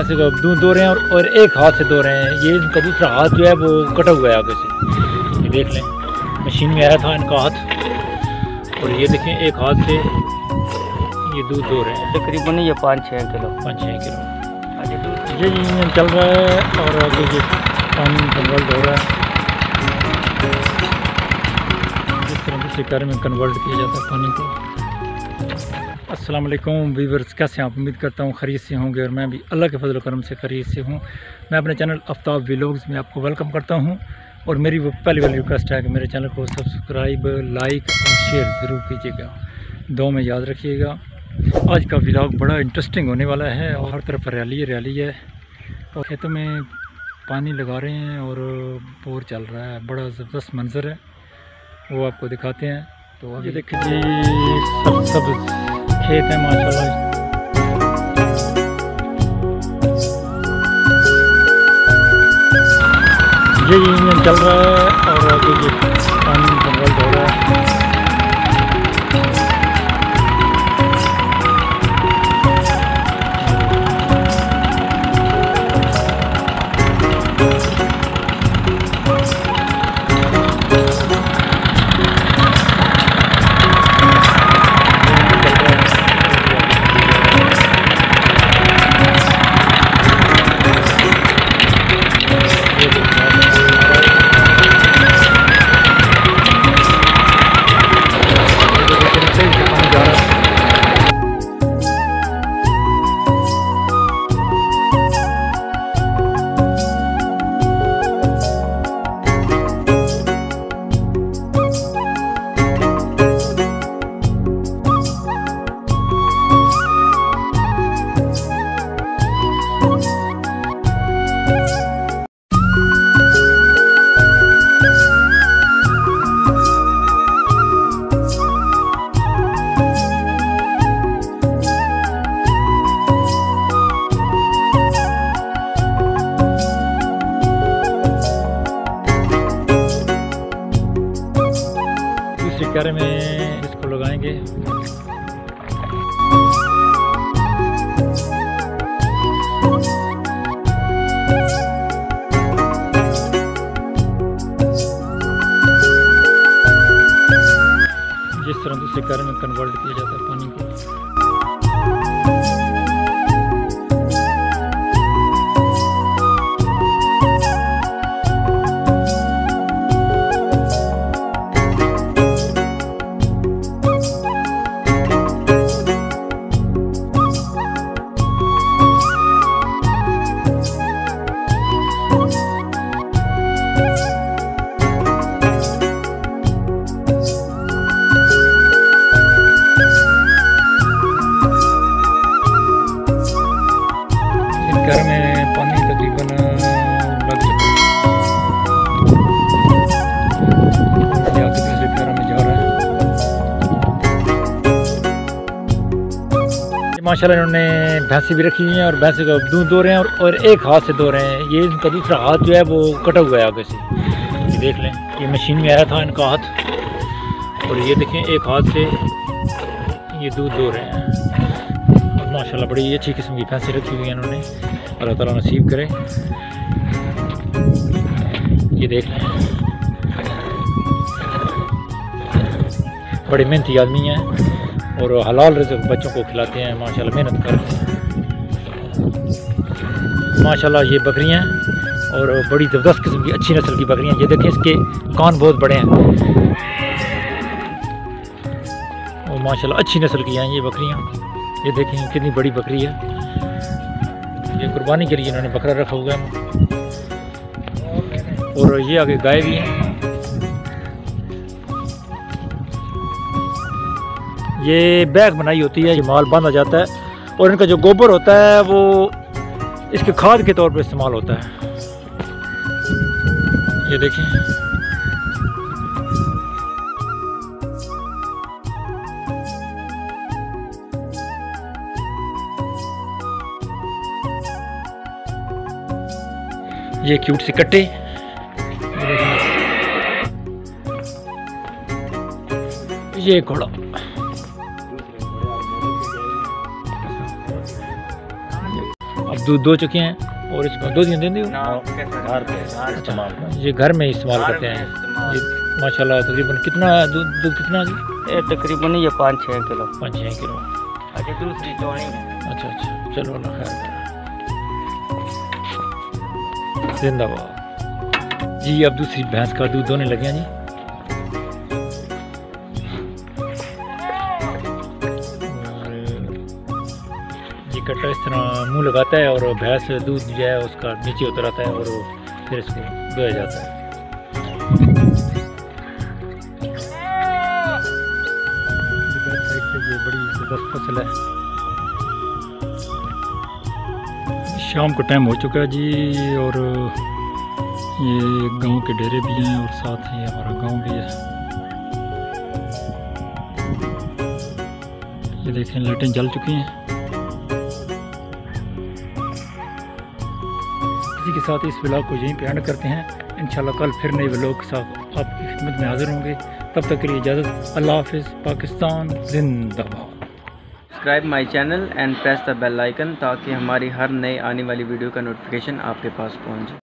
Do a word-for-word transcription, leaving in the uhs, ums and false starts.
भैंसे को दूध दो रहे हैं और, और एक हाथ से दो रहे हैं। ये इनका दूसरा हाथ जो है वो कटा हुआ है आगे से, ये देख लें। मशीन में आया था इनका हाथ और ये देखें एक हाथ से ये दूध दो रहे हैं। तकरीबन ये पाँच छः किलो पाँच छः किलो ये इंजन चल रहा है और आगे ये पानी कन्वर्ट हो रहा है। इस तरह दूसरे कार्य में कन्वर्ट किया जाता है पानी को। अस्सलाम वालेकुम व्यूअर्स, कैसे हैं आप? उम्मीद करता हूँ खरीद से होंगे और मैं भी अल्लाह के फजल करम से खरीद से हूँ। मैं अपने चैनल आफ्ताब व्लॉग्स में आपको वेलकम करता हूँ और मेरी वो पहली वाली रिक्वेस्ट है कि मेरे चैनल को सब्सक्राइब, लाइक और शेयर ज़रूर कीजिएगा, दो में याद रखिएगा। आज का व्लॉग बड़ा इंटरेस्टिंग होने वाला है और हर तरफ हरियाली हरियाली है और खेतों में पानी लगा रहे हैं और बोर चल रहा है। बड़ा ज़बरदस्त मंजर है, वो आपको दिखाते हैं। तो अभी देखिए जी सब सब खेत है माशाल्लाह। ये इंजन चल रहा है और आगे ये पानी कन्वर्ट हो रहा है। क्यारे में इसको लगाएंगे। जिस तरह दूसरे क्यारे में कन्वर्ट किया जाता है पानी को। घर में पानी तकरीबन लग चुका है, दूसरे घर में जा रहा है। माशाल्लाह इन्होंने भैंसी भी रखी हुई हैं और भैंसे को दूध दो रहे हैं और, और एक हाथ से दो रहे हैं। ये इनका दूसरा हाथ जो है वो कटा हुआ है आगे से, ये देख लें। ये मशीन में आया था इनका हाथ और ये देखें एक हाथ से ये दूध दो रहे हैं। माशाल्लाह बड़ी अच्छी किस्म की भैंसें रखी हुई हैं इन्होंने, अल्लाह ताला नसीब करे। ये देख लें, बड़े मेहनती आदमी हैं और हलाल रिज़्क़ बच्चों को खिलाते हैं। माशाल्लाह मेहनत करते हैं। माशाल्लाह ये बकरियां और बड़ी ज़बरदस्त किस्म की अच्छी नस्ल की बकरियां। ये देखें इसके कान बहुत बड़े हैं और माशाल्लाह अच्छी नस्ल की हैं ये बकरियां। ये देखें कितनी बड़ी बकरी है। ये कुर्बानी के लिए इन्होंने बकरा रखा हुआ है और ये आगे गाय भी हैं। ये बैग बनाई होती है, ये माल बांधा जाता है और इनका जो गोबर होता है वो इसके खाद के तौर पर इस्तेमाल होता है। ये देखें ये क्यूट से कट्टे, ये घोड़ा। अब दूध दो चुके हैं और इसको दो दिन दे दी घर पे इस्तेमाल कर ये घर में इस्तेमाल करते हैं ये माशाल्लाह। तकरीबन कितना दूध दूध कितना जी? ये तकरीबन ये पाँच छः किलो। पाँच छः किलो। अच्छा दूसरी चौड़ी। अच्छा अच्छा चलो अल्लाह खैर जिंदाबाद जी। अब दूसरी भैंस का दूध दोने लगे हैं जी। और ये कट्टा इस तरह मुंह लगाता है और भैंस दूध जो है उसका नीचे उतर आता है और फिर इसको दुया जाता है। ये बड़ी ज़बरदस्त फसल है। शाम को टाइम हो चुका है जी और ये गांव के डेरे भी हैं और साथ ही हमारा गांव भी है। ये देखें लाइटें जल चुकी हैं। इसी के साथ इस व्लॉग को यहीं पे एंड करते हैं। इंशाल्लाह कल फिर नए व्लॉग के साथ आपकी खिदमत में हाजिर होंगे। तब तक के लिए इजाज़त। अल्लाह हाफिज़। पाकिस्तान जिंदाबाद। Subscribe my channel and press the bell icon ताकि हमारी हर नई आने वाली वीडियो का नोटिफिकेशन आपके पास पहुंचे।